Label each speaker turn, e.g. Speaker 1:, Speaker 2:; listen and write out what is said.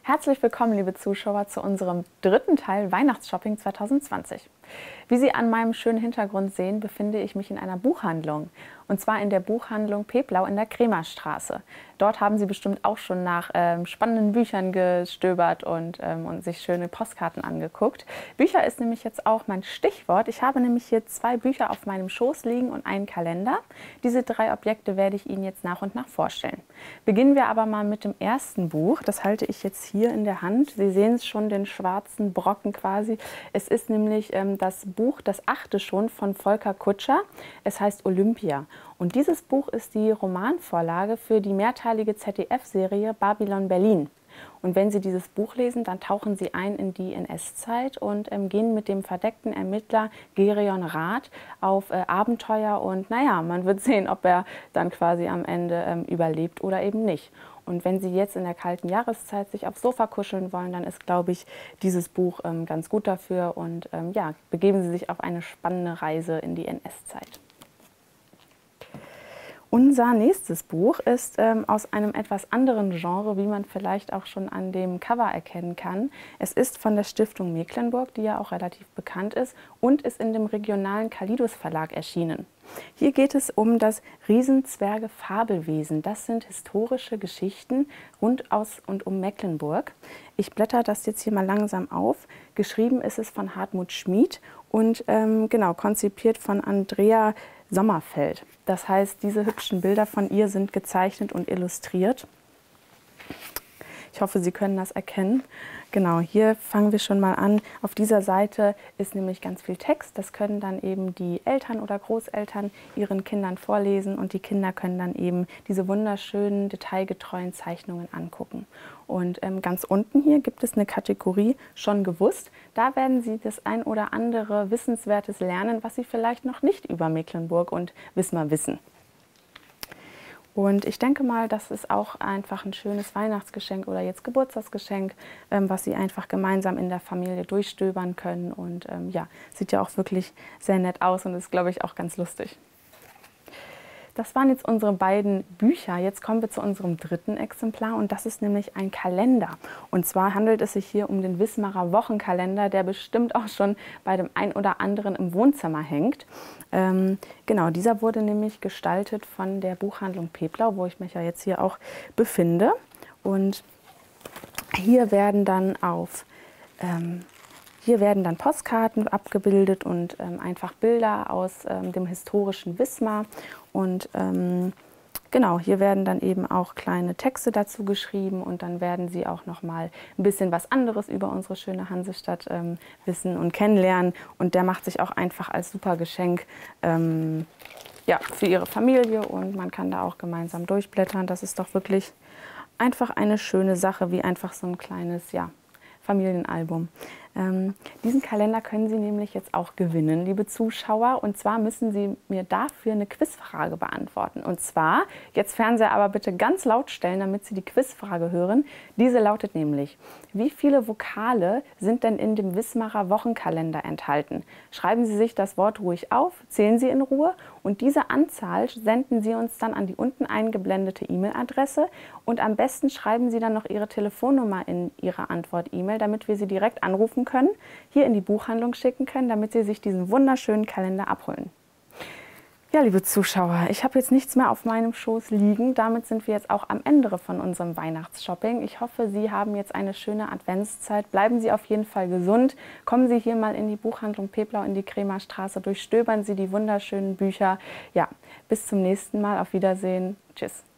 Speaker 1: Herzlich willkommen, liebe Zuschauer, zu unserem dritten Teil Weihnachtsshopping 2020. Wie Sie an meinem schönen Hintergrund sehen, befinde ich mich in einer Buchhandlung. Und zwar in der Buchhandlung Peplau in der Kremerstraße. Dort haben Sie bestimmt auch schon nach spannenden Büchern gestöbert und sich schöne Postkarten angeguckt. Bücher ist nämlich jetzt auch mein Stichwort. Ich habe nämlich hier 2 Bücher auf meinem Schoß liegen und einen Kalender. Diese 3 Objekte werde ich Ihnen jetzt nach und nach vorstellen. Beginnen wir aber mal mit dem ersten Buch. Das halte ich jetzt hier in der Hand. Sie sehen es schon, den schwarzen Brocken quasi. Es ist nämlich das Buch, das 8. schon, von Volker Kutscher. Es heißt Olympia. Und dieses Buch ist die Romanvorlage für die mehrteilige ZDF-Serie Babylon Berlin. Und wenn Sie dieses Buch lesen, dann tauchen Sie ein in die NS-Zeit und gehen mit dem verdeckten Ermittler Gerion Rath auf Abenteuer. Und naja, man wird sehen, ob er dann quasi am Ende überlebt oder eben nicht. Und wenn Sie jetzt in der kalten Jahreszeit sich aufs Sofa kuscheln wollen, dann ist, glaube ich, dieses Buch ganz gut dafür. Und ja, begeben Sie sich auf eine spannende Reise in die NS-Zeit. Unser nächstes Buch ist aus einem etwas anderen Genre, wie man vielleicht auch schon an dem Cover erkennen kann. Es ist von der Stiftung Mecklenburg, die ja auch relativ bekannt ist, und ist in dem regionalen Kalidus Verlag erschienen. Hier geht es um das Riesenzwerge-Fabelwesen. Das sind historische Geschichten rund aus und um Mecklenburg. Ich blätter das jetzt hier mal langsam auf. Geschrieben ist es von Hartmut Schmid und genau, konzipiert von Andrea Sommerfeld. Das heißt, diese hübschen Bilder von ihr sind gezeichnet und illustriert. Ich hoffe, Sie können das erkennen. Genau, hier fangen wir schon mal an. Auf dieser Seite ist nämlich ganz viel Text. Das können dann eben die Eltern oder Großeltern ihren Kindern vorlesen und die Kinder können dann eben diese wunderschönen, detailgetreuen Zeichnungen angucken. Und ganz unten hier gibt es eine Kategorie Schon gewusst. Da werden Sie das ein oder andere Wissenswertes lernen, was Sie vielleicht noch nicht über Mecklenburg und Wismar wissen. Und ich denke mal, das ist auch einfach ein schönes Weihnachtsgeschenk oder jetzt Geburtstagsgeschenk, was Sie einfach gemeinsam in der Familie durchstöbern können. Und ja, sieht ja auch wirklich sehr nett aus und ist, glaube ich, auch ganz lustig. Das waren jetzt unsere beiden Bücher. Jetzt kommen wir zu unserem dritten Exemplar und das ist nämlich ein Kalender. Und zwar handelt es sich hier um den Wismarer Wochenkalender, der bestimmt auch schon bei dem ein oder anderen im Wohnzimmer hängt. Genau, dieser wurde nämlich gestaltet von der Buchhandlung Peplau, wo ich mich ja jetzt hier auch befinde. Und hier werden dann Postkarten abgebildet und einfach Bilder aus dem historischen Wismar. Und genau, hier werden dann eben auch kleine Texte dazu geschrieben und dann werden Sie auch noch mal ein bisschen was anderes über unsere schöne Hansestadt wissen und kennenlernen. Und der macht sich auch einfach als super Geschenk ja, für Ihre Familie und man kann da auch gemeinsam durchblättern. Das ist doch wirklich einfach eine schöne Sache, wie einfach so ein kleines, ja, Familienalbum. Diesen Kalender können Sie nämlich jetzt auch gewinnen, liebe Zuschauer. Und zwar müssen Sie mir dafür eine Quizfrage beantworten. Und zwar, jetzt Fernseher aber bitte ganz laut stellen, damit Sie die Quizfrage hören. Diese lautet nämlich: Wie viele Vokale sind denn in dem Wismarer Wochenkalender enthalten? Schreiben Sie sich das Wort ruhig auf, zählen Sie in Ruhe und diese Anzahl senden Sie uns dann an die unten eingeblendete E-Mail-Adresse. Und am besten schreiben Sie dann noch Ihre Telefonnummer in Ihre Antwort-E-Mail, damit wir Sie direkt anrufen können, hier in die Buchhandlung schicken können, damit Sie sich diesen wunderschönen Kalender abholen. Ja, liebe Zuschauer, ich habe jetzt nichts mehr auf meinem Schoß liegen. Damit sind wir jetzt auch am Ende von unserem Weihnachtsshopping. Ich hoffe, Sie haben jetzt eine schöne Adventszeit. Bleiben Sie auf jeden Fall gesund. Kommen Sie hier mal in die Buchhandlung Peplau in die Kremerstraße. Durchstöbern Sie die wunderschönen Bücher. Ja, bis zum nächsten Mal. Auf Wiedersehen. Tschüss.